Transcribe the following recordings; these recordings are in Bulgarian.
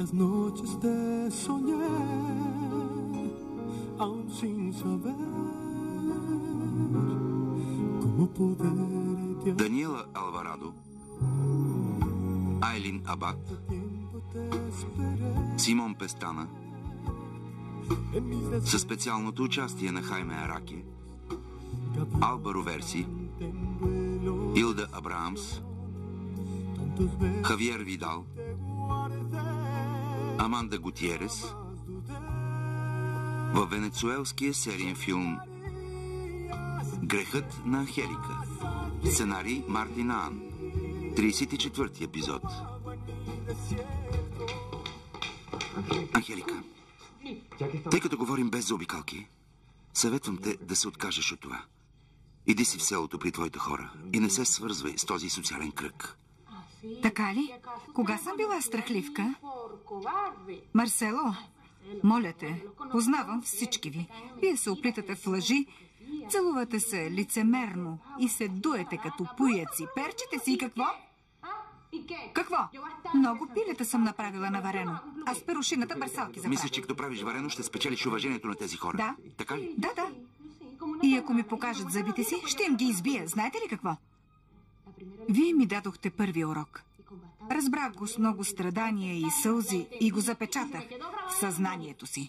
Cuántas noches te soñé, aún sin saber cómo poder. Даниела Алварадо, Айлин Абад, Симон Пестана, със специалното участие на Хайме Араки, Албаро Верси, Илда Абраамс, Хавиер Видал, Аманда Гутиерес, във венецуелския сериен филм Грехът на Анхелика. Сценарий Мартин Аан. 34-ти епизод. Анхелика, тъй като говорим без заобикалки, съветвам те да се откажеш от това. Иди си в селото при твоите хора и не се свързвай с този социален кръг. Така ли? Кога съм била страхливка? Марсело, моля те, познавам всички ви. Вие се оплитате в лъжи, целувате се лицемерно и се дуете като пуяци. Перчите си и какво? Какво? Много пилета съм направила на варено. А с перушината бърсалки за Мислиш, че като правиш варено, ще спечелиш уважението на тези хора? Да. Така ли? Да, да. И ако ми покажат зъбите си, ще им ги избия. Знаете ли какво? Вие ми дадохте първи урок. Разбрах го с много страдания и сълзи и го запечатах в съзнанието си.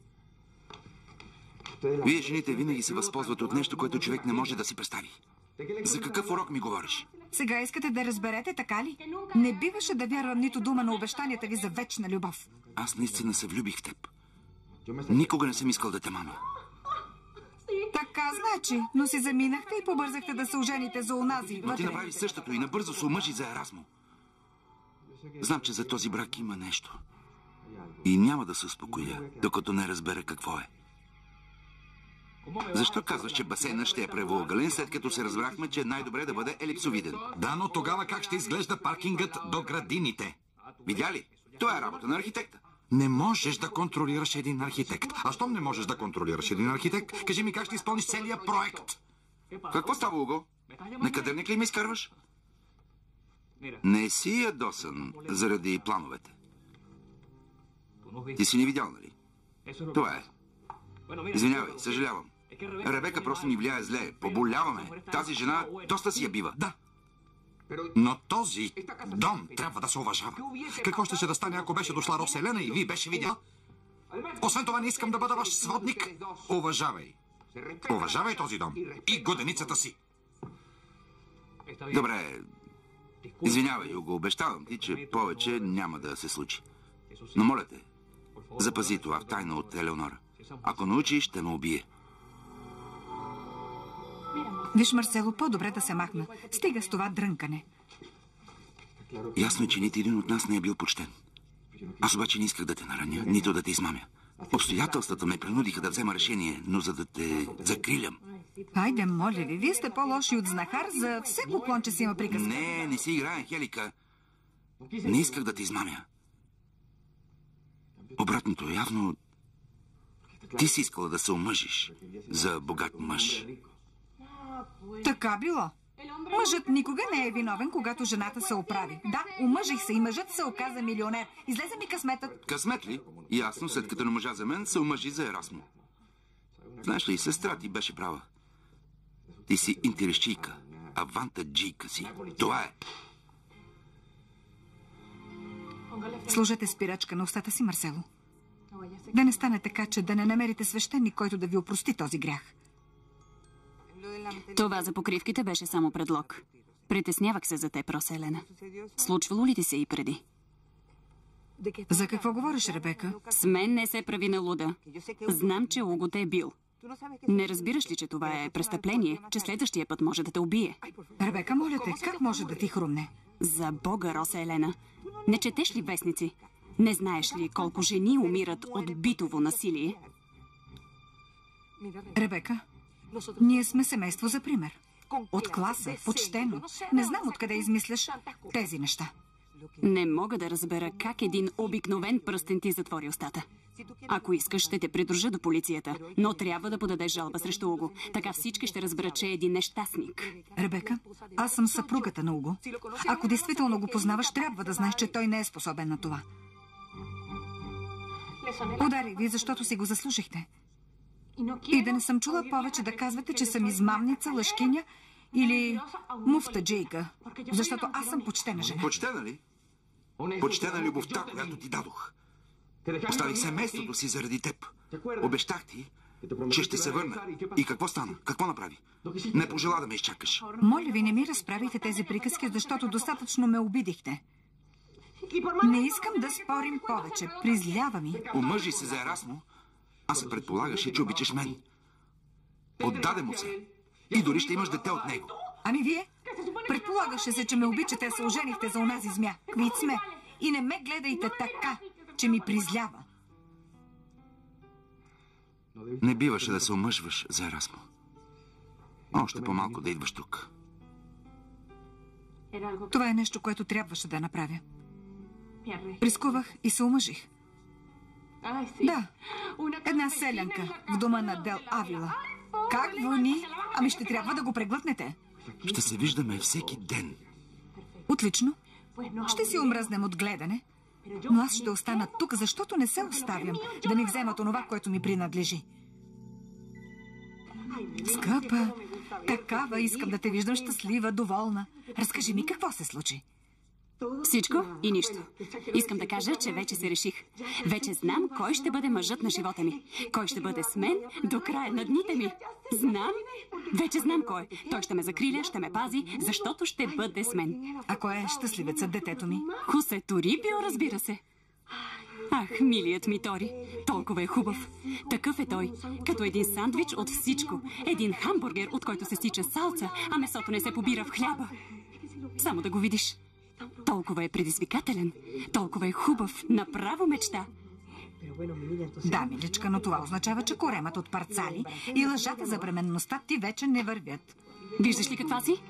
Вие, жените, винаги се възползвате от нещо, което човек не може да си представи. За какъв урок ми говориш? Сега искате да разберете, така ли? Не биваше да вярвам нито дума на обещанията ви за вечна любов. Аз наистина се влюбих в теб. Никога не съм искал да те мамя. Така, значи, но си заминахте и побързахте да се ожените за онази. Но ти направи същото и набързо се омъжи за Ерасмо. Знам, че за този брак има нещо. И няма да се успокоя, докато не разбера какво е. Защо казваш, че басейнът ще е правоъгълен, след като се разбрахме, че е най-добре да бъде елипсовиден? Да, но тогава как ще изглежда паркингът до градините? Видя ли? Това е работа на архитекта. Не можеш да контролираш един архитект. А щом не можеш да контролираш един архитект, кажи ми как ще изпълниш целият проект. Какво става, Уго? Некадърник ли ми изкарваш? Не си ядосан заради плановете. Ти си не видял, нали? Това е. Извинявай, съжалявам. Ребека просто ми влияе зле. Поболяваме. Тази жена доста си я бива. Да. Но този дом трябва да се уважава. Какво ще да стане, ако беше дошла Роселена и ви беше видяла? Освен това не искам да бъда ваш сводник. Уважавай. Уважавай този дом. И годеницата си. Добре. Извинявай, Уго. Обещавам ти, че повече няма да се случи. Но моля те, запази това в тайна от Елеонора. Ако научи, ще ме убие. Виж, Марсело, по-добре да се махна. Стига с това дрънкане. Ясно е, че нито един от нас не е бил почтен. Аз обаче не исках да те нараня, нито да те измамя. Обстоятелствата ме принудиха да взема решение, но за да те закрилям. Хайде, моля ви, вие сте по-лоши от знахар, за всеко клонче си има приказка. Не си играе, Анхелика. Не исках да те измамя. Обратното, явно ти си искала да се омъжиш за богат мъж. Така било. Мъжът никога не е виновен, когато жената се оправи. Да, омъжих се и мъжът се оказа милионер. Излезе ми късметът. Късмет ли? Ясно, след като не можа за мен, се омъжи за Ерасмо. Знаеш ли, сестра ти беше права. Ти си интересчийка, авантаджийка си. Това е. Сложете спирачка на устата си, Марсело. Да не стане така, че да не намерите свещеник, който да ви опрости този грях. Това за покривките беше само предлог. Притеснявах се за теб, Роселена. Случвало ли ти се и преди? За какво говориш, Ребека? С мен не се прави на луда. Знам, че Уго те е бил. Не разбираш ли, че това е престъпление, че следващия път може да те убие? Ребека, моля те, как може да ти хрумне? За Бога, Роселена. Не четеш ли вестници? Не знаеш ли колко жени умират от битово насилие? Ребека, ние сме семейство за пример. От класа, почтено. Не знам откъде измисляш тези неща. Не мога да разбера как един обикновен пръстен ти затвори устата. Ако искаш, ще те придружа до полицията, но трябва да подадеш жалба срещу Уго. Така всички ще разберат, че е един нещастник. Ребека, аз съм съпругата на Уго. Ако действително го познаваш, трябва да знаеш, че той не е способен на това. Ударих ви, защото си го заслужихте. И да не съм чула повече да казвате, че съм измамница, лъжкиня или муфтаджийка, защото аз съм почтена жена. Почтена ли? Почтена любовта, която ти дадох. Оставих семейството си заради теб. Обещах ти, че ще се върна. И какво стана? Какво направи? Не пожела да ме изчакаш. Моля ви, не ми разправите тези приказки, защото достатъчно ме обидихте. Не искам да спорим повече. Призлява ми. Омъжи се за Ерасмо, а се предполагаше, че обичаш мен. Отдаде му се. И дори ще имаш дете от него. Ами вие? Предполагаше се, че ме обичате, се оженихте за онази змия. Квит сме. И не ме гледайте така, че ми призлява. Не биваше да се омъжваш за Ерасмо. Още по-малко да идваш тук. Това е нещо, което трябваше да направя. Рискувах и се омъжих. Да, една селянка в дома на Дел Авила. Как вони? Ами ще трябва да го преглътнете. Ще се виждаме всеки ден. Отлично. Ще си омръзнем от гледане. Но аз ще остана тук, защото не се оставям да ми вземат онова, което ми принадлежи. Скъпа, такава искам да те виждам щастлива, доволна. Разкажи ми какво се случи. Всичко и нищо. Искам да кажа, че вече се реших. Вече знам кой ще бъде мъжът на живота ми. Кой ще бъде с мен до края на дните ми. Знам. Вече знам кой. Той ще ме закриля, ще ме пази, защото ще бъде с мен. А кой е щастливецът, детето ми? Хосе Торибио, разбира се. Ах, милият ми Тори. Толкова е хубав. Такъв е той. Като един сандвич от всичко. Един хамбургер, от който се стича салца, а месото не се побира в хляба. Само да го видиш. Толкова е предизвикателен. Толкова е хубав. Направо мечта. Да, миличка, но това означава, че коремът от парцали и лъжата за бременността ти вече не вървят. Виждаш ли каква си?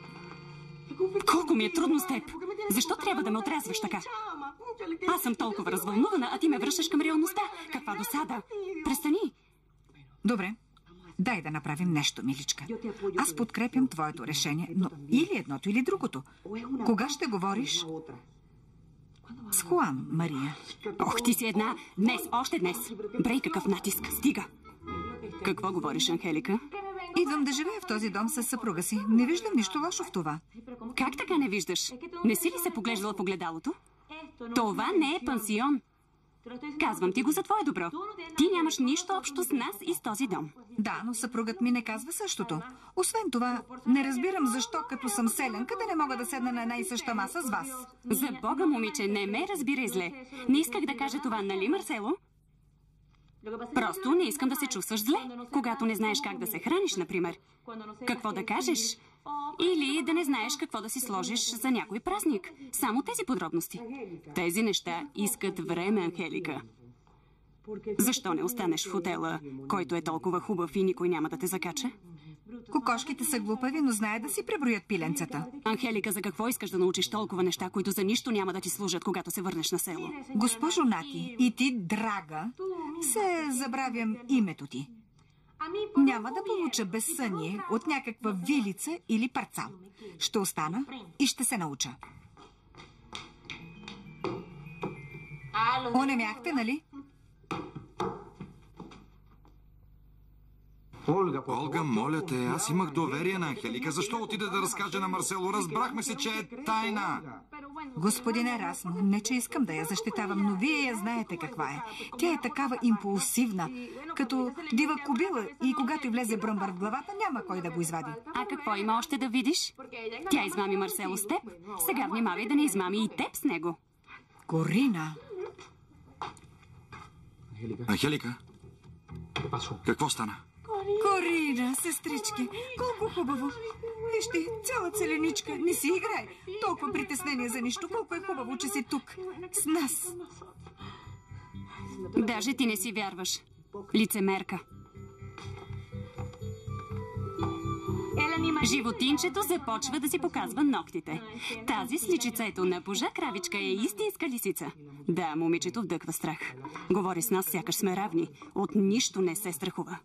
Колко ми е трудно с теб. Защо трябва да ме отрязваш така? Аз съм толкова развълнувана, а ти ме връщаш към реалността. Каква досада? Престани. Добре. Дай да направим нещо, миличка. Аз подкрепям твоето решение, но или едното, или другото. Кога ще говориш с Хуан, Мария? Ох, ти си една. Днес, още днес. Брей, какъв натиск. Стига. Какво говориш, Анхелика? Идвам да живея в този дом с съпруга си. Не виждам нищо лошо в това. Как така не виждаш? Не си ли се поглеждала в огледалото? Това не е пансион. Казвам ти го за твое добро. Ти нямаш нищо общо с нас и с този дом. Да, но съпругът ми не казва същото. Освен това, не разбирам защо, като съм селянка, да не мога да седна на една и съща маса с вас. За Бога, момиче, не ме разбирай зле. Не исках да кажа това, нали, Марсело? Просто не искам да се чувстваш зле, когато не знаеш как да се храниш, например. Какво да кажеш? Или да не знаеш какво да си сложиш за някой празник. Само тези подробности. Тези неща искат време, Анхелика. Защо не останеш в хотела, който е толкова хубав и никой няма да те закача? Кокошките са глупави, но знаят да си преброят пиленцата. Анхелика, за какво искаш да научиш толкова неща, които за нищо няма да ти служат, когато се върнеш на село? Госпожо Нати, и ти, драга, се забравям името ти. Няма да получа безсъние от някаква вилица или парцал. Ще остана и ще се науча. Онемяхте, нали? Олга, моля те, аз имах доверие на Анхелика. Защо отиде да разкаже на Марсело? Разбрахме се, че е тайна. Господин Ерасмо, не че искам да я защитавам, но вие я знаете каква е. Тя е такава импулсивна, като дива кобила и когато й влезе бръмбър в главата, няма кой да го извади. А какво има още да видиш? Тя измами Марсело с теб. Сега внимавай да не измами и теб с него. Корина! Анхелика, какво стана? Корина, сестрички, колко хубаво. Вижте, цяла целеничка, не си играй. Толкова притеснение за нищо, колко е хубаво, че си тук, с нас. Даже ти не си вярваш. Лицемерка. Животинчето започва да си показва ногтите. Тази с личицето на божа кравичка е истинска лисица. Да, момичето вдъхва страх. Говори с нас, сякаш сме равни. От нищо не се страхува.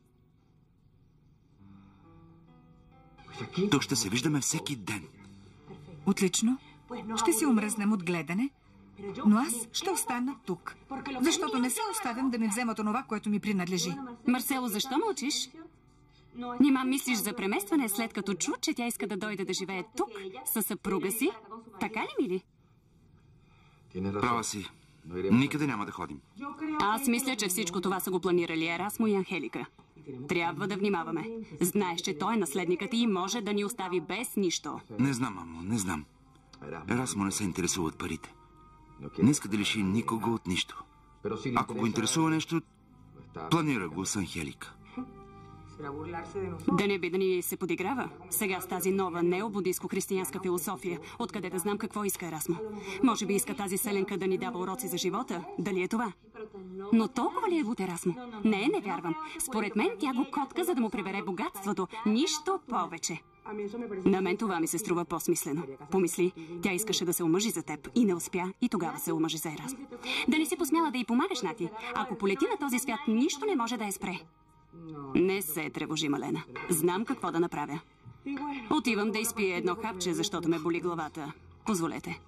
Тук ще се виждаме всеки ден. Отлично. Ще си омръзнем от гледане. Но аз ще остана тук, защото не се оставям да ми вземат онова, което ми принадлежи. Марсело, защо мълчиш? Нима мислиш за преместване, след като чу, че тя иска да дойде да живее тук със съпруга си? Така ли, мили? Права си. Никъде няма да ходим. Аз мисля, че всичко това са го планирали Ерасмо и Анхелика. Трябва да внимаваме. Знаеш, че той е наследникът и може да ни остави без нищо. Не знам, мамо, не знам. Ерасмо не се интересува от парите. Не иска да лиши никого от нищо. Ако го интересува нещо, планира го с Анхелика. Да не би да ни се подиграва? Сега с тази нова необудистко-християнска философия, откъде да знам какво иска Ерасмо. Може би иска тази селенка да ни дава уроци за живота. Дали е това? Но толкова ли е от Ерасмо? Не вярвам. Според мен тя го котка, за да му прибере богатството. Нищо повече. На мен това ми се струва по-смислено. Помисли, тя искаше да се омъжи за теб и не успя, и тогава се омъжи за Ерасмо. Да не си посмяла да й помагаш, Нати. Ако полети на този свят, нищо не може да я спре. Не се тревожи, Малена. Знам какво да направя. Отивам да изпия едно хапче, защото ме боли главата. Позволете.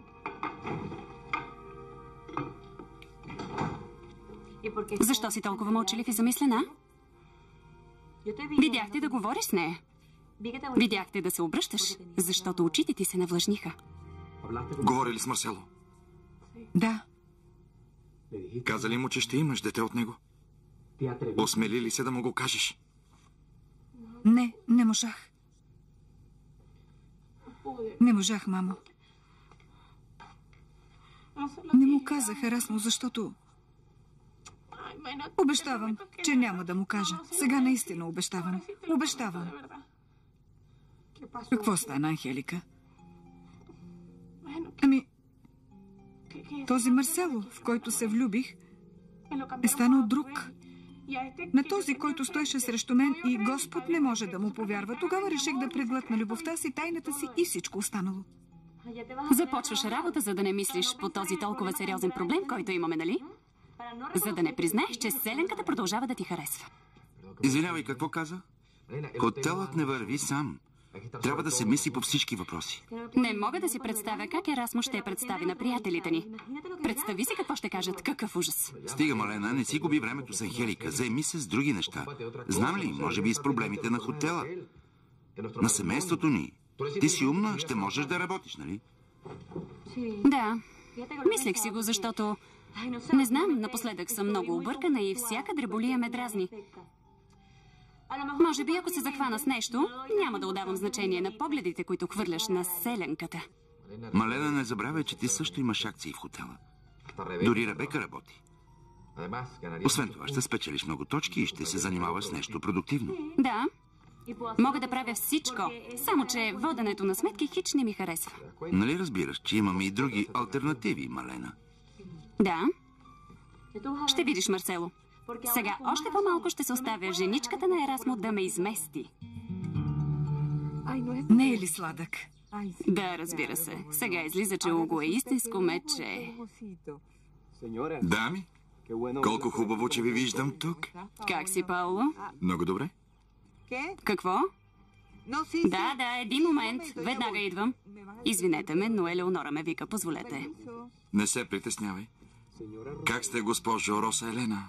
Защо си толкова мълчалив и замислена? Видяхте да говориш с нея. Видяхте да се обръщаш, защото очите ти се навлажниха. Говори ли с Марсело? Да. Каза ли му, че ще имаш дете от него? Осмели ли се да му го кажеш? Не можах. Не можах, мамо. Не му казах Ерасмо, защото... Обещавам, че няма да му кажа. Сега наистина обещавам. Обещавам. Какво стана, Анхелика? Ами... Този Марсело, в който се влюбих, е станал друг. На този, който стоеше срещу мен и Господ не може да му повярва. Тогава реших да преглътна любовта си, тайната си и всичко останало. Започваш работа, за да не мислиш по този толкова сериозен проблем, който имаме, нали? За да не признаеш, че селенката продължава да ти харесва. Извинявай, какво каза? Хотелът не върви сам. Трябва да се мисли по всички въпроси. Не мога да си представя как Ерасмо ще я представи на приятелите ни. Представи си какво ще кажат. Какъв ужас. Стига, Малена, не си губи времето с Анхелика. Заеми се с други неща. Знам ли, може би и с проблемите на хотела. На семейството ни. Ти си умна, ще можеш да работиш, нали? Да. Мислех си го, защото... Не знам, напоследък съм много объркана и всяка дреболия ме дразни. Може би, ако се захвана с нещо, няма да отдавам значение на погледите, които хвърляш на селенката. Малена, не забравяй, че ти също имаш акции в хотела. Дори Ребека работи. Освен това, ще спечелиш много точки и ще се занимаваш с нещо продуктивно. Да. Мога да правя всичко, само че воденето на сметки хич не ми харесва. Нали разбираш, че имаме и други алтернативи, Малена? Да. Ще видиш, Марсело. Сега още по-малко ще се оставя женичката на Ерасмо да ме измести. Не е ли сладък? Да, разбира се. Сега излиза, че Уго е истинско мече. Дами, колко хубаво, че ви виждам тук. Как си, Пауло? Много добре. Какво? Да, един момент. Веднага идвам. Извинете ме, но Елеонора ме вика. Позволете. Не се притеснявай. Как сте, госпожо Роса Елена?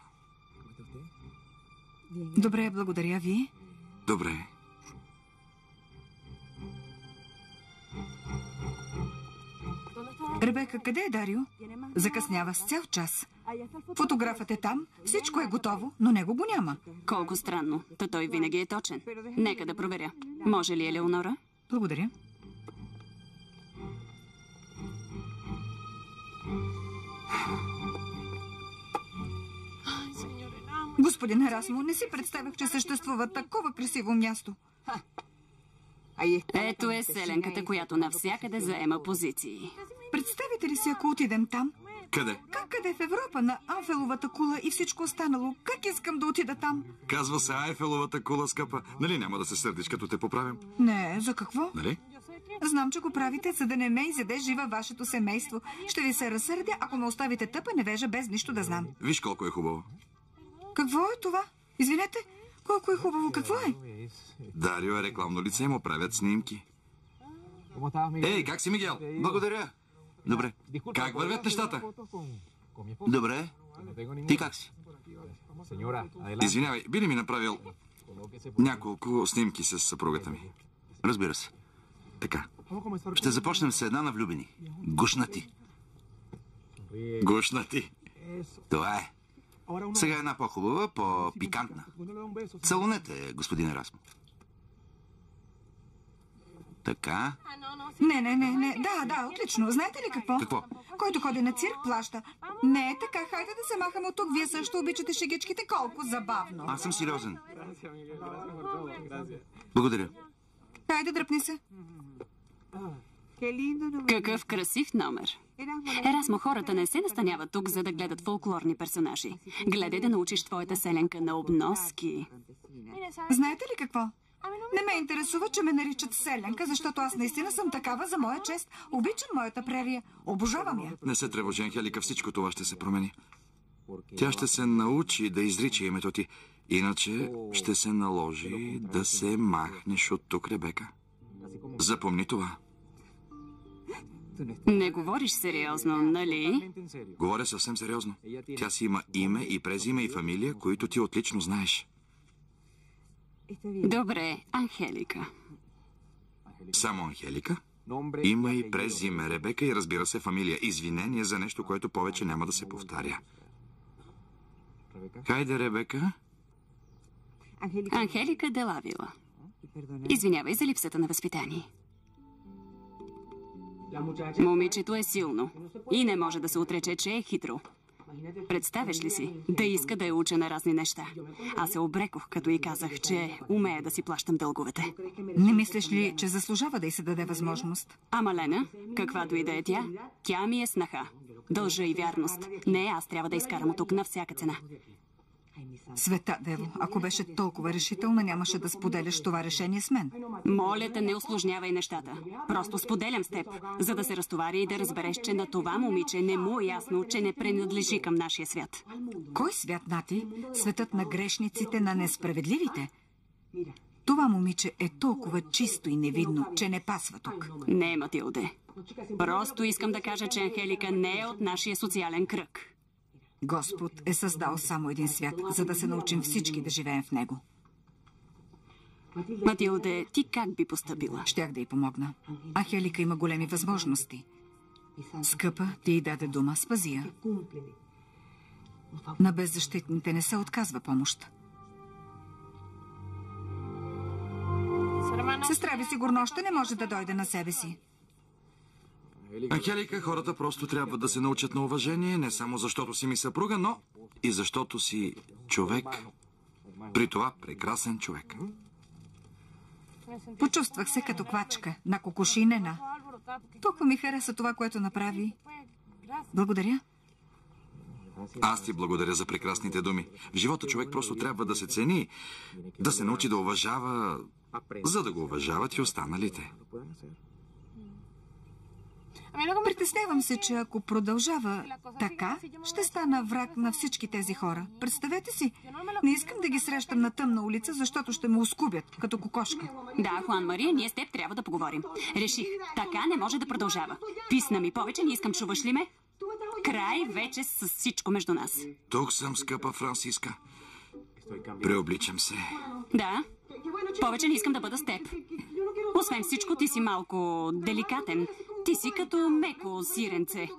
Добре, благодаря ви. Добре. Ребека, къде е Дарио? Закъснява с цял час. Фотографът е там, всичко е готово, но него го няма. Колко странно. Та той винаги е точен. Нека да проверя. Може ли, Елеонора? Благодаря. Господин Ерасмо, не си представях, че съществува такова красиво място. Ето е селенката, която навсякъде заема позиции. Представите ли си, ако отидем там? Къде? Къде в Европа, на Айфеловата кула и всичко останало? Как искам да отида там? Казва се Айфеловата кула, скъпа. Нали няма да се сърдиш, като те поправям? Не, за какво? Нали? Знам, че го правите, за да не ме изяде жива вашето семейство. Ще ви се разсърдя, ако ме оставите тъпа невежа без нищо да знам. Виж колко е хубаво. Какво е това? Извинете, колко е хубаво, какво е? Дарио е рекламно лице, му правят снимки. Ей, как си, Мигел? Благодаря. Добре. Как вървят нещата? Добре. Ти как си? Извинявай, би ли ми направил няколко снимки с съпругата ми? Разбира се. Така. Ще започнем с една на влюбени. Гушнати. Гушнати. Това е. Сега една по-хубава, по-пикантна. Целунете, господин Ерасмо. Така. Не. Да, отлично. Знаете ли какво? Какво? Който ходи на цирк, плаща. Не е така, хайде да се махаме от тук. Вие също обичате шегичките. Колко забавно. Аз съм сериозен. Благодаря. Хайде, дръпни се. Какъв красив номер. Ерасмо, хората не се настаняват тук, за да гледат фолклорни персонажи. Гледай да научиш твоята селенка на обноски. Знаете ли какво? Не ме интересува, че ме наричат селенка, защото аз наистина съм такава за моя чест. Обичам моята прерия. Обожавам я. Не се тревожи, Анхелика, всичко това ще се промени. Тя ще се научи да изрича името ти. Иначе ще се наложи да се махнеш от тук, Ребека. Запомни това. Не говориш сериозно, нали? Говоря съвсем сериозно. Тя си има име и презиме и фамилия, които ти отлично знаеш. Добре, Анхелика. Само Анхелика? Има и презиме Ребека и разбира се фамилия. Извинение за нещо, което повече няма да се повтаря. Хайде, Ребека. Анхелика Делавила. Извинявай за липсата на възпитание. Момичето е силно и не може да се отрече, че е хитро. Представяш ли си да иска да я уча на разни неща? Аз се обрекох, като й казах, че умея да си плащам дълговете. Не мислиш ли, че заслужава да й се даде възможност? Ама Лена, каквато и да е тя ми е снаха. Дължа и вярност. Не, аз трябва да изкарам от тук на всяка цена. Света, Дево, ако беше толкова решителна, нямаше да споделяш това решение с мен. Моля те, не усложнявай нещата. Просто споделям с теб, за да се разтовари и да разбереш, че на това момиче не му е ясно, че не принадлежи към нашия свят. Кой свят, Нати? Светът на грешниците, на несправедливите? Това момиче е толкова чисто и невидно, че не пасва тук. Не, Матилде. Просто искам да кажа, че Анхелика не е от нашия социален кръг. Господ е създал само един свят, за да се научим всички да живеем в него. Матилде, ти как би постъпила? Щях да й помогна. Анхелика има големи възможности. Скъпа, ти й даде дума, спази я. На беззащитните не се отказва помощ. Сестра ви сигурно още не може да дойде на себе си. Анхелика, хората просто трябва да се научат на уважение, не само защото си ми съпруга, но и защото си човек. При това прекрасен човек. Почувствах се като квачка на кокошинена. Толкова ми хареса това, което направи. Благодаря. Аз ти благодаря за прекрасните думи. В живота човек просто трябва да се цени, да се научи да уважава, за да го уважават и останалите. Притеснявам се, че ако продължава така, ще стана враг на всички тези хора. Представете си, не искам да ги срещам на тъмна улица, защото ще ме оскубят, като кокошка. Да, Хуан Мария, ние с теб трябва да поговорим. Реших, така не може да продължава. Писна ми повече, не искам, чуваш ли ме? Край вече с всичко между нас. Тук съм, скъпа Франциска. Преобличам се. Да, повече не искам да бъда с теб. Освен всичко, ти си малко деликатен. Ти си като меко сиренце.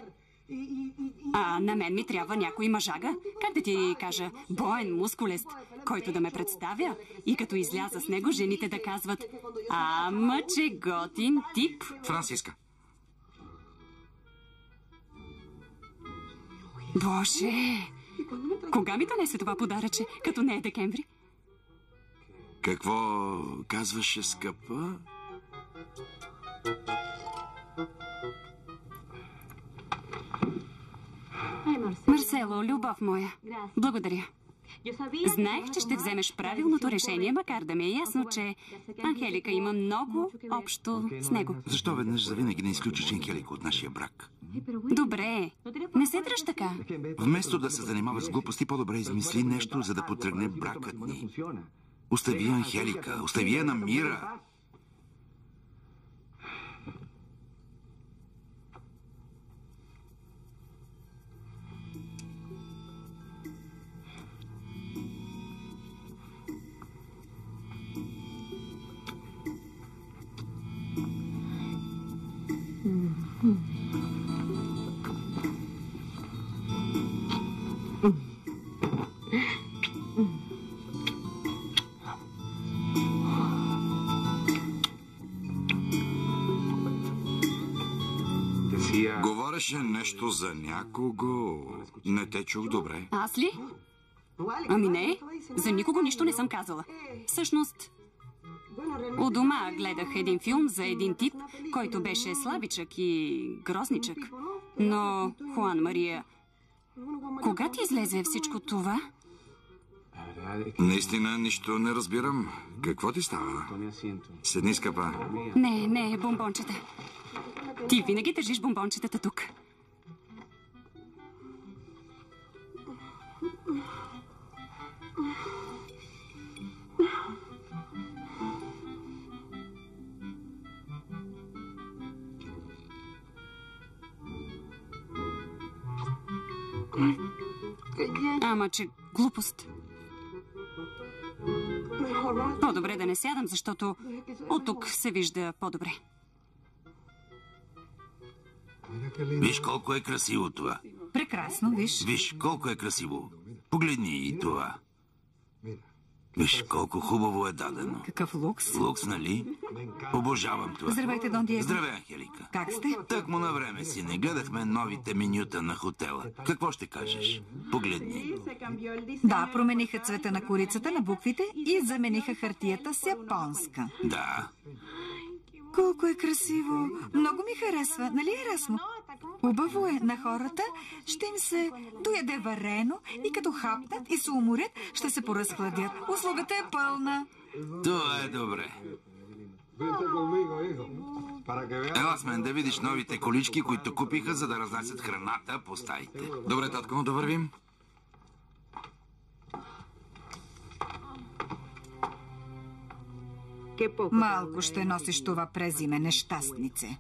А на мен ми трябва някой мъжага, как да ти кажа, боен, мускулест, който да ме представя. И като изляза с него, жените да казват: ама, че готин тип. Франциска. Боже! Кога ми донесе това подаръче, като не е декември? Какво казваше, скъпа? Марсело, любов моя, благодаря. Знаех, че ще вземеш правилното решение, макар да ми е ясно, че Анхелика има много общо с него. Защо веднъж завинаги не изключиш Анхелика от нашия брак? Добре, не се дръж така. Вместо да се занимава с глупости, по-добре измисли нещо, за да потръгне бракът ни. Остави Анхелика, остави я на мира. Говореше нещо за някого. Не те чух добре. Аз ли? Ами не, за никого нищо не съм казала. Всъщност, у дома гледах един филм за един тип, който беше слабичък и грозничък. Но, Хуан Мария, кога ти излезе всичко това? Наистина нищо не разбирам. Какво ти става? Седни, скъпа. Не, бомбончета. Ти винаги държиш бомбончетата тук. Ама, че глупост. По-добре да не сядам, защото от тук се вижда по-добре. Виж колко е красиво това. Прекрасно, виж. Виж колко е красиво. Погледни и това. Виж колко хубаво е дадено. Какъв лукс. Лукс, нали? Обожавам това. Здравейте, Дон Диего. Здравей, Анхелика. Как сте? Так му на време си не гледахме новите менюта на хотела. Какво ще кажеш? Погледни. Да, промениха цвета на корицата, на буквите и замениха хартията с японска. Да. Колко е красиво. Много ми харесва, нали, Ерасмо? Хубаво е на хората, ще им се дояде варено и като хапнат и се уморят, ще се поразхладят. Услугата е пълна. Това е добре. Ела с мен да видиш новите колички, които купиха, за да разнасят храната по стаите. Добре, татко, да вървим. Малко ще носиш това през име, нещастнице.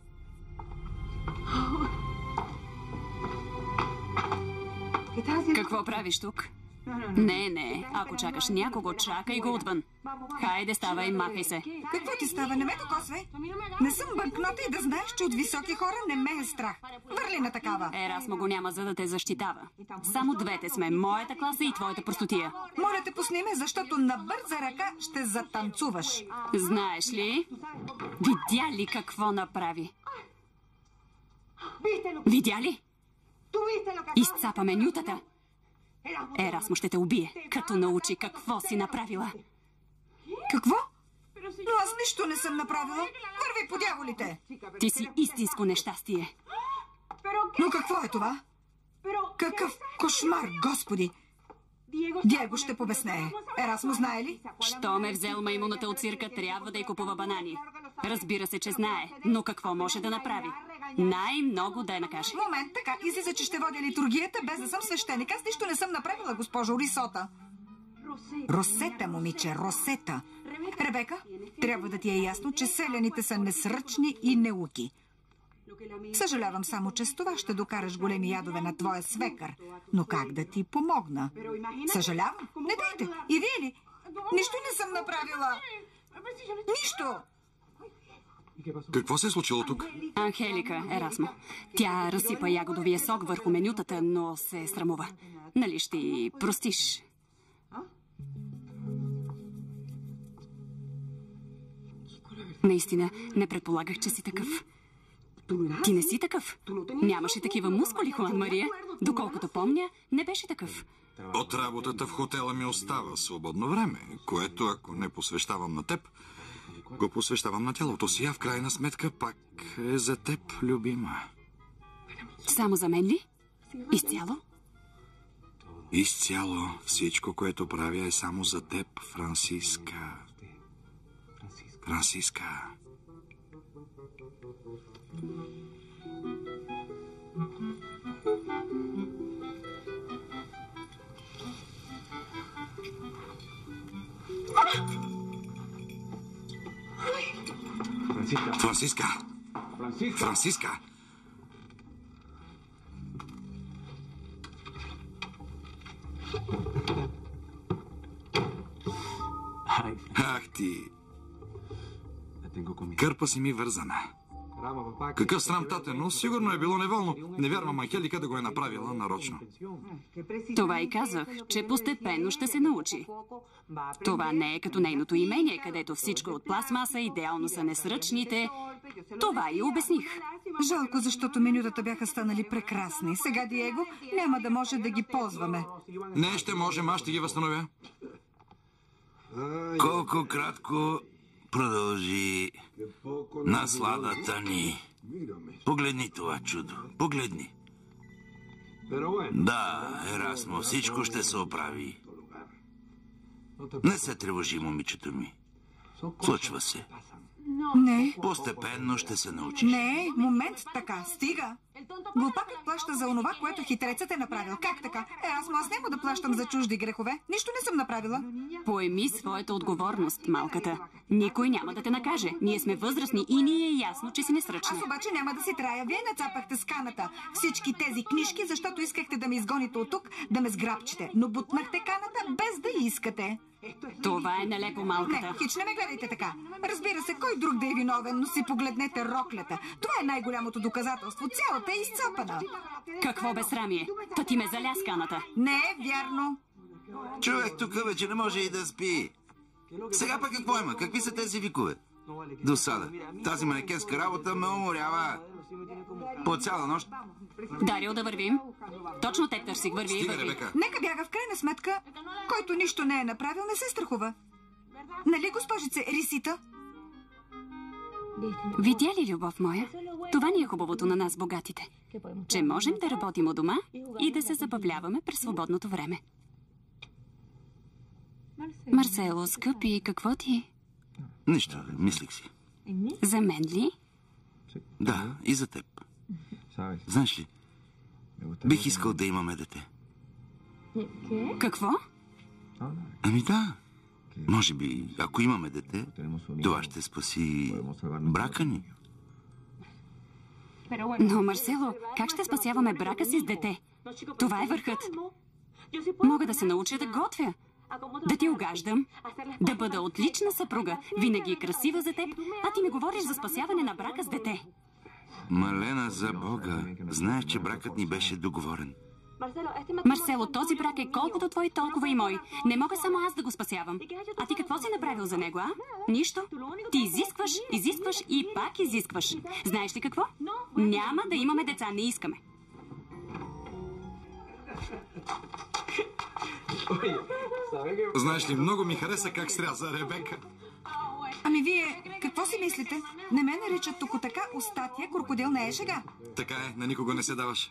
Какво правиш тук? Не. Ако чакаш някого, чакай го отвън. Хайде, ставай, махай се. Какво ти става? Не ме докосвай. Не съм банкнота и да знаеш, че от високи хора не ме е страх. Върли на такава. Ерасмо го няма, за да те защитава. Само двете сме. Моята класа и твоята простотия. Моля те, пусни ме, защото на бърза ръка ще затанцуваш. Знаеш ли? Видя ли какво направи? Видя ли? Изцапа менютата. Ерасмо ще те убие, като научи какво си направила. Какво? Но аз нищо не съм направила. Върви по дяволите. Ти си истинско нещастие. Но какво е това? Какъв кошмар, господи! Диего ще побеснее. Ерасмо знае ли? Що ме взел маймуната от цирка, трябва да й купува банани. Разбира се, че знае, но какво може да направи? Най-много да я накаже. Момент, така. Излиза, че ще водя литургията, без да съм свещеник. Аз нищо не съм направила, госпожо Рисота. Росета, момиче, Росета. Ребека, трябва да ти е ясно, че селяните са несръчни и неуки. Съжалявам само, че с това ще докараш големи ядове на твоя свекър. Но как да ти помогна? Съжалявам. Не дайте. И вие ли? Нищо не съм направила. Нищо. Какво се е случило тук? Анхелика, Ерасмо. Тя разсипа ягодовия сок върху менютата, но се срамува. Нали ще й простиш? Наистина, не предполагах, че си такъв. Ти не си такъв. Нямаше такива мускули, Хуан Мария. Доколкото помня, не беше такъв. От работата в хотела ми остава свободно време, което ако не посвещавам на теб, го посвещавам на тялото си, а в крайна сметка пак е за теб, любима. Само за мен ли? Изцяло? Изцяло. Всичко, което правя е само за теб, Франциска. Франциска. Франциска! Франциска! Ах ти! Кърпа си ми вързана. Какъв срам, тате, но сигурно е било неволно. Не вярвам Анхелика да го е направила нарочно. Това и казах, че постепенно ще се научи. Това не е като нейното имение, където всичко е от пластмаса, идеално са несръчните. Това и обясних. Жалко, защото менютата бяха станали прекрасни. Сега, Диего, няма да може да ги ползваме. Не, ще можем, аз ще ги възстановя. Колко кратко продължи насладата ни. Погледни това чудо. Погледни. Да, Ерасмо, всичко ще се оправи. Не се тревожи, момичето ми. Случва се. Не. Постепенно ще се научиш. Не, момент, така, стига. Глупакът плаща за онова, което хитрецът е направил. Как така? Аз няма да плащам за чужди грехове. Нищо не съм направила. Поеми своята отговорност, малката. Никой няма да те накаже. Ние сме възрастни и ни е ясно, че си несръчна. Аз обаче няма да си трая. Вие нацапахте сканата. Всички тези книжки, защото искахте да ме изгоните от тук, да ме сграбчите. Но бутнахте каната без да искате. Това е нелепо, малката. Не, хич не ме гледайте така. Разбира се, кой друг да е виновен, но си погледнете роклята. Това е най-голямото доказателство. Цялата е изцапана. Какво безсрамие? Та ти ме заля с каната. Не е вярно. Човек тук вече не може и да спи. Сега пък какво има? Какви са тези викове? Досада. Тази манекенска работа ме уморява. По цяла нощ. Дарио, да вървим. Точно теб търсих. Върви. Стига, Ребека. Нека бяга, в крайна сметка. Който нищо не е направил, не се страхува. Нали, госпожице Рисита? Видя ли, любов моя? Това ни е хубавото на нас, богатите. Че можем да работим у дома и да се забавляваме през свободното време. Марсело, скъпи, какво ти? Нищо, мислих си. За мен ли? Да, и за теб. Знаеш ли, бих искал да имаме дете. Какво? Ами да. Може би, ако имаме дете, това ще спаси брака ни. Но, Марсело, как ще спасяваме брака си с дете? Това е върхът. Мога да се науча да готвя, да ти угаждам, да бъда отлична съпруга, винаги красива за теб, а ти ми говориш за спасяване на брака с дете. Малена, за Бога, знаеш, че бракът ни беше договорен. Марсело, този брак е колкото твой, толкова и мой. Не мога само аз да го спасявам. А ти какво си направил за него, а? Нищо. Ти изискваш и пак изискваш. Знаеш ли какво? Няма да имаме деца, не искаме. Знаеш ли, много ми хареса как сряза Ребека. Ами вие, какво си мислите? Не ме наричат тук така остатия, крокодил не е шега. Така е, на никого не се даваш.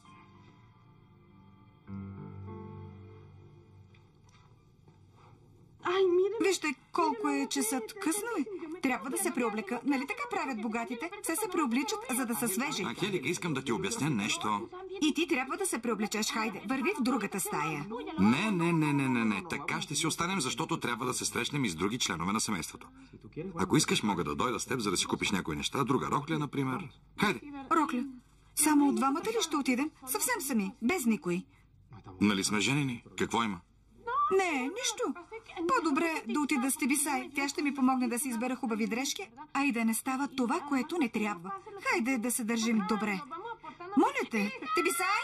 Вижте колко е часът. Късно е. Трябва да се преоблека. Нали така правят богатите? Все се преобличат, за да са свежи. Анхелика, искам да ти обясня нещо. И ти трябва да се преоблечеш. Хайде, върви в другата стая. Не. Така ще си останем, защото трябва да се срещнем и с други членове на семейството. Ако искаш, мога да дойда с теб, за да си купиш някои неща. Друга рокля, например. Хайде. Рокля. Само от двамата ли ще отидем? Съвсем сами, без никой. Нали сме женени? Какво има? Не, нищо. По-добре да отида с Тебисай. Тя ще ми помогне да си избера хубави дрежки, а и да не става това, което не трябва. Хайде да се държим добре. Моля те, Тебисай!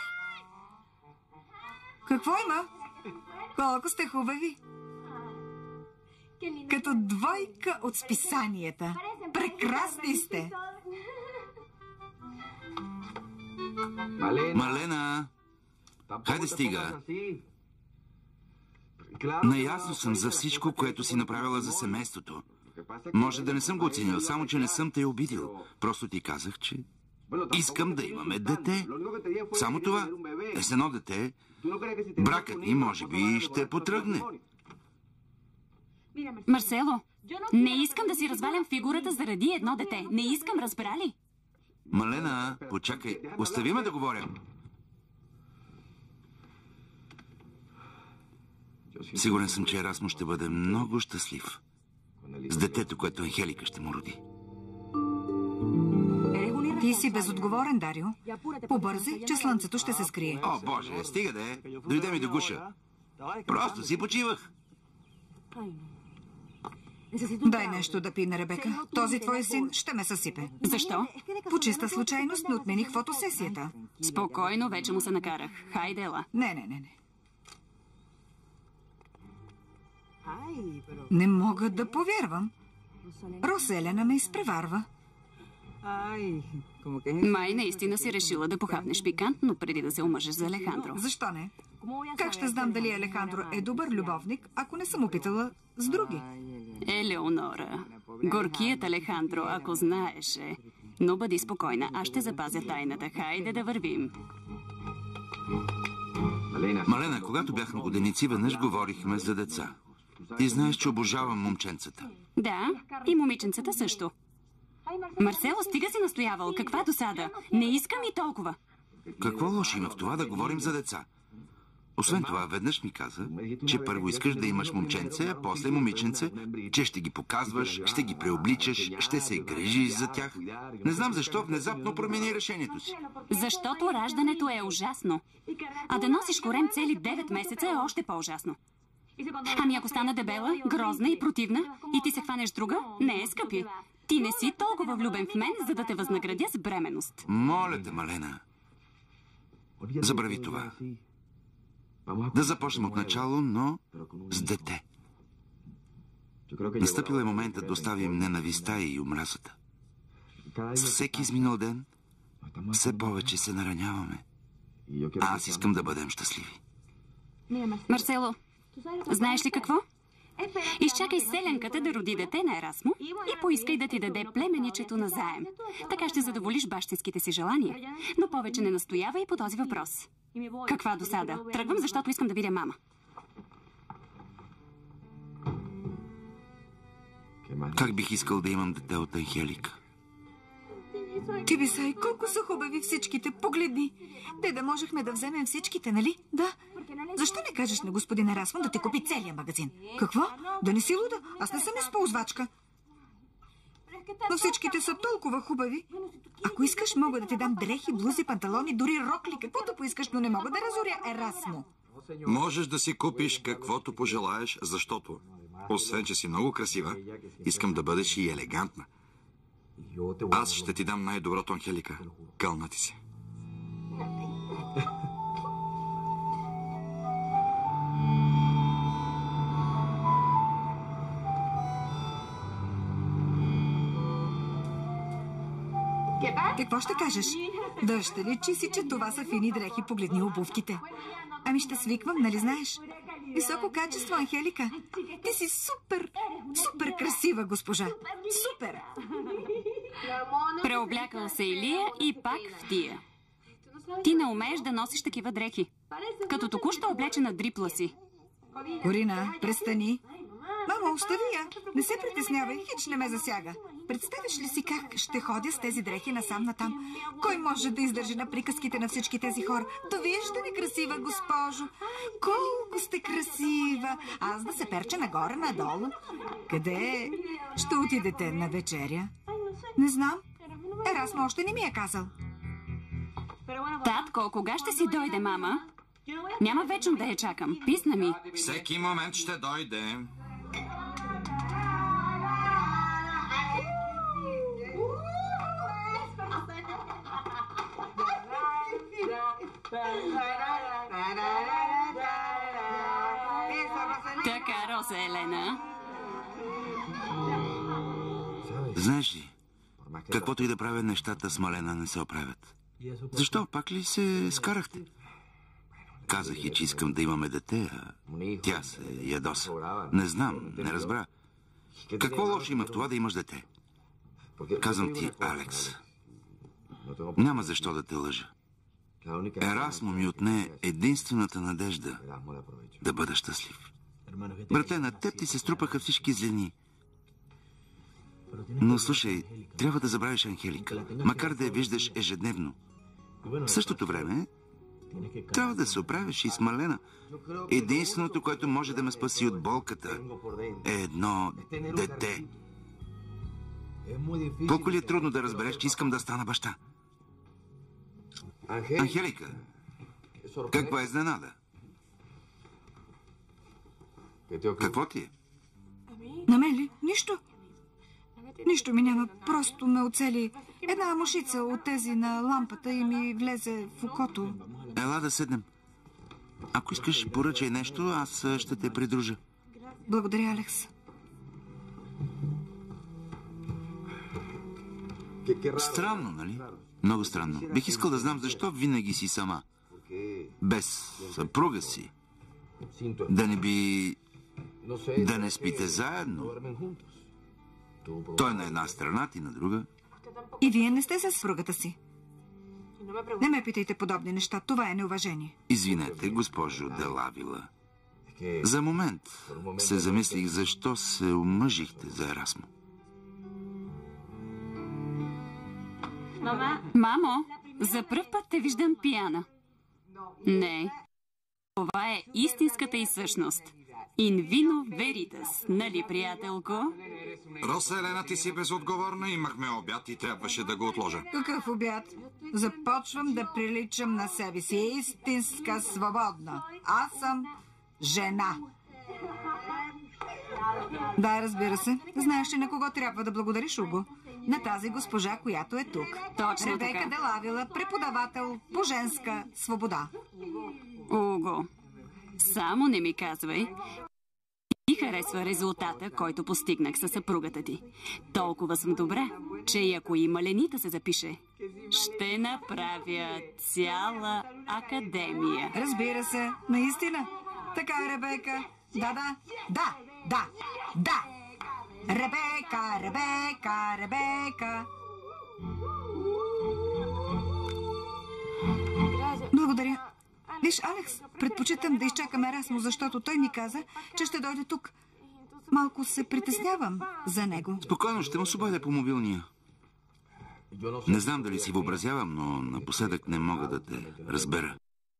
Какво има? Колко сте хубави! Като двойка от списанията. Прекрасни сте! Малена, хайде стига. Наясно съм за всичко, което си направила за семейството. Може да не съм го оценил, само че не съм те обидил. Просто ти казах, че искам да имаме дете. Само това. С едно дете, бракът ни може би ще потръгне. Марсело, не искам да си развалям фигурата заради едно дете. Не искам, разбра ли? Малена, почакай. Остави ме да говоря. Сигурен съм, че Ерасмо ще бъде много щастлив с детето, което Анхелика ще му роди. Ти си безотговорен, Дарио. Побързи, че слънцето ще се скрие. О, Боже, стига да е. Дойде ми до гуша. Просто си почивах. Дай нещо да пи на Ребека. Този твой син ще ме съсипе. Защо? По чиста случайност не отмених фотосесията. Спокойно, вече му се накарах. Хайде, ела. Не. Не мога да повярвам. Роселена ме изпреварва. Май наистина си решила да похапнеш пикантно преди да се омъжеш за Алехандро. Защо не? Как ще знам дали Алехандро е добър любовник, ако не съм опитала с други? Елеонора, горкият Алехандро, ако знаеше. Но бъди спокойна, аз ще запазя тайната. Хайде да вървим. Малена, когато бяхме годеници, веднъж говорихме за деца. Ти знаеш, че обожавам момченцата. Да, и момиченцата също. Марсело, стига си настоявал. Каква досада? Не искам и толкова. Какво лошо има в това да говорим за деца? Освен това, веднъж ми каза, че първо искаш да имаш момченце, а после момиченце, че ще ги показваш, ще ги преобличаш, ще се грижиш за тях. Не знам защо внезапно промени решението си. Защото раждането е ужасно. А да носиш корем цели 9 месеца е още по-ужасно. Ами ако стана дебела, грозна и противна и ти се хванеш друга, не е, скъпи. Ти не си толкова влюбен в мен, за да те възнаградя с бременност. Моля те, Малена. Забрави това. Да започнем от начало, но с дете. Настъпил е моментът да оставим ненавистта и омразата. С всеки изминал ден все повече се нараняваме. А аз искам да бъдем щастливи. Марсело, знаеш ли какво? Изчакай селенката да роди дете на Ерасмо и поискай да ти даде племеничето на заем. Така ще задоволиш бащинските си желания. Но повече не настоявай по този въпрос. Каква досада? Тръгвам, защото искам да видя мама. Как бих искал да имам дете от Анхелика? Ти Бисай, колко са хубави всичките. Погледни. Те да можехме да вземем всичките, нали? Да. Защо не кажеш на господин Ерасмо да ти купи целия магазин? Какво? Да не си луда? Аз не съм използвачка. Но всичките са толкова хубави. Ако искаш, мога да ти дам дрехи, блузи, панталони, дори рокли, каквото поискаш, но не мога да разоря Ерасмо. Можеш да си купиш каквото пожелаеш, защото, освен че си много красива, искам да бъдеш и елегантна. Аз ще ти дам най-доброто, Анхелика. Кълнати се. Какво ще кажеш? Да ще личи си, че това са фини дрехи, погледни обувките. Ами ще свиквам, нали знаеш? Високо качество, Анхелика. Ти си супер красива, госпожа. Супер! Преоблякал се Илия и пак в тия. Ти не умееш да носиш такива дрехи. Като току-що облечена дрипла си. Корина, престани. Мамо, остави я. Не се притеснявай, хич не ме засяга. Представиш ли си как ще ходя с тези дрехи насам-натам? Кой може да издържи на приказките на всички тези хора? Довиждане, красива госпожо. Колко сте красива. Аз да се перча нагоре-надолу. Къде ще отидете на вечеря? Не знам. Ерасмо още не ми е казал. Татко, кога ще си дойде мама? Няма вечно да я чакам. Писна ми. Всеки момент ще дойде. Така, Роса Елена. Знаеш ли, каквото и да правя, нещата с Малена не се оправят. Защо? Пак ли се скарахте? Казах и, че искам да имаме дете, а тя се ядоса. Не знам, не разбра. Какво лошо има в това да имаш дете? Казвам ти, Алекс, няма защо да те лъжа. Ерасмо ми отне единствената надежда да бъда щастлив. Брате, на теб ти се струпаха всички злини. Но слушай, трябва да забравиш Анхелика, макар да я виждаш ежедневно. В същото време трябва да се оправиш и с Малена. Единственото, което може да ме спаси от болката, е едно дете. Колко ли е трудно да разбереш, че искам да стана баща? Анхелика, каква изненада? Какво ти е? На мен ли? Не, нищо. Нищо ми няма. Просто ме оцели една мушица от тези на лампата и ми влезе в окото. Ела да седнем. Ако искаш, поръчай нещо, аз ще те придружа. Благодаря, Алекс. Странно, нали? Много странно. Бих искал да знам защо винаги си сама. Без съпруга си. Да не спите заедно. Той на една страна, ти на друга. И вие не сте със съпругата си. Не ме питайте подобни неща. Това е неуважение. Извинете, госпожо Делавила. За момент се замислих защо се омъжихте за Ерасмо. Мамо, за пръв път те виждам пияна. Не, това е истинската й същност. In vino veritas, нали, приятелко? Роса Елена, ти си безотговорна. Имахме обяд и трябваше да го отложа. Какъв обяд? Започвам да приличам на себе си. Истинска свободна. Аз съм жена. Да, разбира се. Знаеш ли на кого трябва да благодариш, Уго? На тази госпожа, която е тук. Точно Ребека така. Делавила, преподавател по женска свобода. Уго, само не ми казвай. Ти харесва резултата, който постигнах със съпругата ти. Толкова съм добра, че и ако и Маленита се запише, ще направя цяла академия. Разбира се, наистина. Така е, Ребека. Да. Ребека. Благодаря. Виж, Алекс, предпочитам да изчакаме Ерасмо, защото той ми каза, че ще дойде тук. Малко се притеснявам за него. Спокойно, ще му се обадя по мобилния. Не знам дали си въобразявам, но напоследък не мога да те разбера.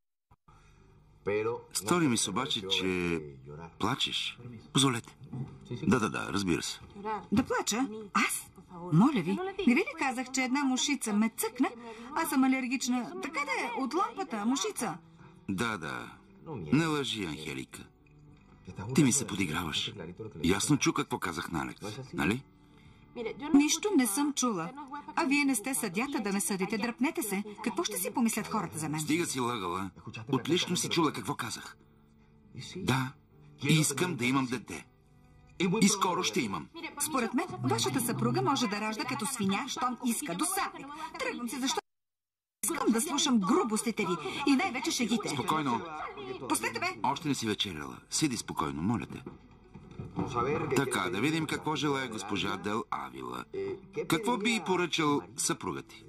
Стори ми се обаче, че плачеш. Позволете. Да, разбира се. Да плача? Аз? Моля ви, не ви ли казах, че една мушица ме цъкна? Аз съм алергична. Така да е, от лампата, мушица. Да. Не лъжи, Анхелика. Ти ми се подиграваш. Ясно чу какво казах на Алекс, нали? Нищо не съм чула. А вие не сте съдята да ме съдите. Дръпнете се. Какво ще си помислят хората за мен? Стига си лъгала. Отлично си чула какво казах. Да, искам да имам дете. И скоро ще имам. Според мен, вашата съпруга може да ражда като свиня, щом иска. Досадник. Тръгвам се, защото искам да слушам грубостите ви и най-вече шегите. Спокойно. Пустете ме! Още не си вечеряла. Седи спокойно, моля те. Така, да видим какво желая госпожа Дел Авила. Какво би поръчал съпруга ти?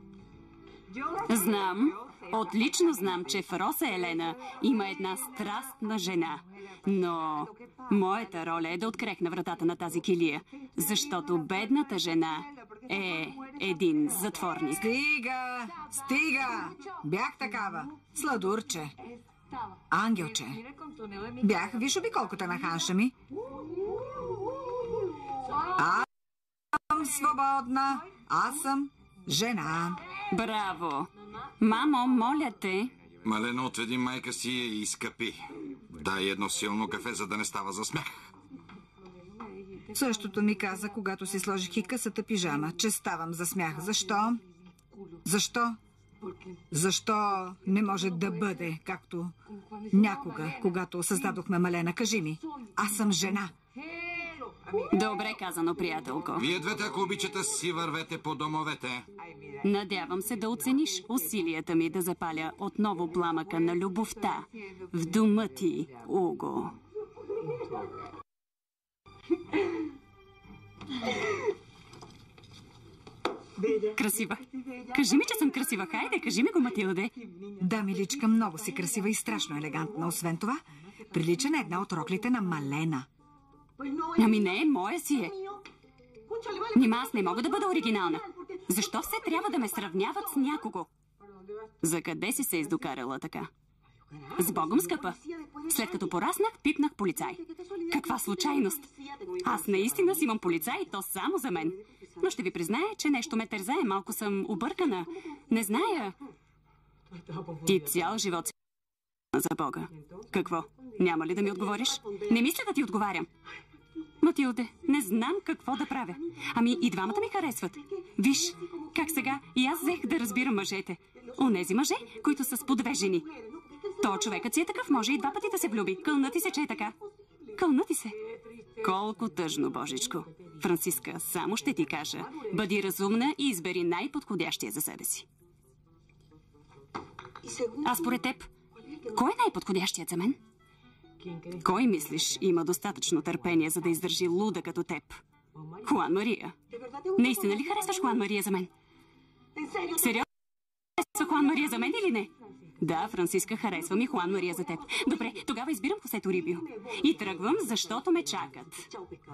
Знам, отлично знам, че в Роса Елена има една страстна жена. Но моята роля е да открехна вратата на тази килия, защото бедната жена е един затворник. Стига! Бях такава. Сладурче. Ангелче. Бях, виж обиколката на ханша ми. Аз съм свободна. Аз съм жена. Браво! Мамо, моля те. Малено, отведи майка си и изкъпи. Дай едно силно кафе, за да не става за смях. Същото ми каза, когато си сложих и късата пижама, че ставам за смях. Защо? Защо не може да бъде, както някога, когато създадохме Малена? Кажи ми, аз съм жена. Добре казано, приятелко. Вие двете, ако обичате, си вървете по домовете. Надявам се да оцениш усилията ми да запаля отново пламъка на любовта в дома ти, Уго. Красива. Кажи ми, че съм красива. Хайде, кажи ми го, Матилде. Да, миличка, много си красива и страшно елегантна. Освен това, прилича на една от роклите на Малена. Ами не, моя си е. Нима аз не мога да бъда оригинална. Защо все трябва да ме сравняват с някого? За къде си се издокарала така? С Богом, скъпа. След като пораснах, пипнах полицай. Каква случайност! Аз наистина си имам полицай, то само за мен. Но ще ви призная, че нещо ме тързае. Малко съм объркана. Не зная. Ти цял живот си за Бога. Какво? Няма ли да ми отговориш? Не мисля да ти отговарям. Матилде, не знам какво да правя. Ами и двамата ми харесват. Виж, как сега и аз взех да разбирам мъжете. Онези мъже, които са с по две жени. То човекът си е такъв, може и два пъти да се влюби. Кълна ти се, че е така. Кълна ти се. Колко тъжно, божичко. Франциска, само ще ти кажа. Бъди разумна и избери най-подходящия за себе си. А според теб, кой е най-подходящият за мен? Кой мислиш има достатъчно търпение, за да издържи луда като теб? Хуан Мария. Наистина ли харесваш Хуан Мария за мен? Сериозно харесва Хуан Мария за мен или не? Да, Франциска, харесвам и Хуан Мария за теб. Добре, тогава избирам Хосе Торибио. И тръгвам, защото ме чакат.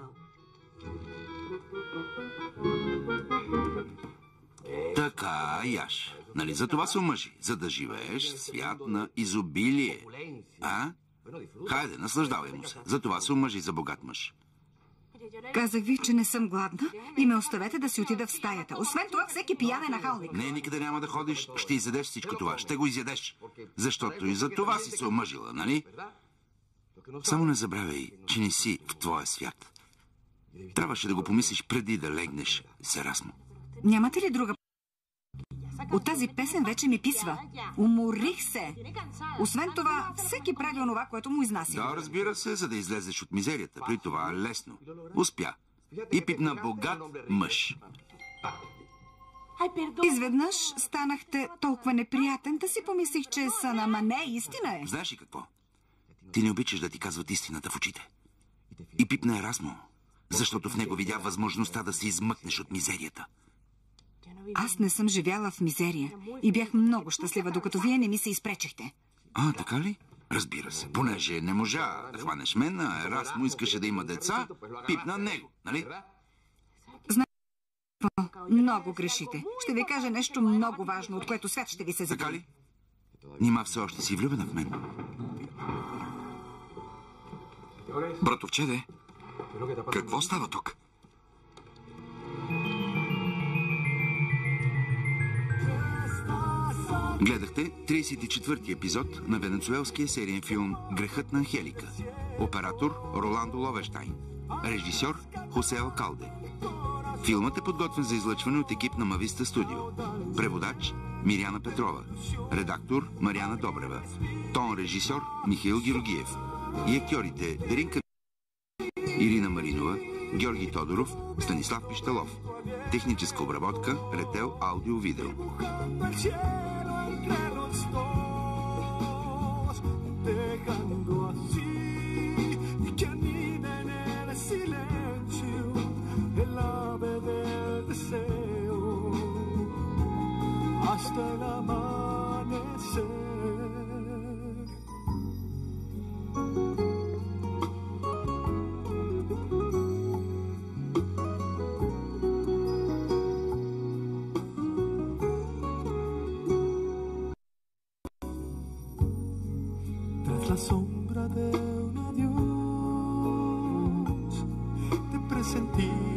Така, Яш. Нали за това се омъжи? За да живееш в свят на изобилие. А? Хайде, наслаждавай му се. За това се омъжи за богат мъж. Казах ви, че не съм гладна и ме оставете да си отида в стаята. Освен това, всеки пиян е нахалник. Не, никъде няма да ходиш. Ще изядеш всичко това. Ще го изядеш. Защото и за това си се омъжила, нали? Само не забравяй, че не си в твоя свят. Трябваше да го помислиш преди да легнеш с Ерасмо. Нямате ли друга? От тази песен вече ми писва. Уморих се. Освен това, всеки прави онова, което му изнася. Да, разбира се, за да излезеш от мизерията. При това лесно. Успя. И пипна богат мъж. Изведнъж станахте толкова неприятен, да си помислих, че са на мане. Истина е. Знаеш ли какво? Ти не обичаш да ти казват истината в очите. И пипна Ерасмо, защото в него видя възможността да се измъкнеш от мизерията. Аз не съм живяла в мизерия и бях много щастлива, докато вие не ми се изпречихте. А, така ли? Разбира се. Понеже не можа да хванеш мен, а Ерасмо искаше да има деца, пипна него, нали? Много грешите. Ще ви кажа нещо много важно, от което свят ще ви се Така заболи. ли? Нима все още си влюбена в мен. Братовчеде, какво става тук? Гледахте 34-ти епизод на венецуелския сериен филм «Грехът на Анхелика». Оператор Роландо Ловещайн. Режисьор Хосе Алкалде. Филмът е подготвен за излъчване от екип на Мависта Студио. Преводач Миряна Петрова. Редактор Мариана Добрева. Тон режисьор Михаил Георгиев. И актьорите Даринка Ирина Маринова, Георги Тодоров, Станислав Пищалов. Техническа обработка Ретел Аудио-Видео. Dejando así que anida en el silencio el ave del deseo hasta el amanecer. La sombra de un adiós te presentí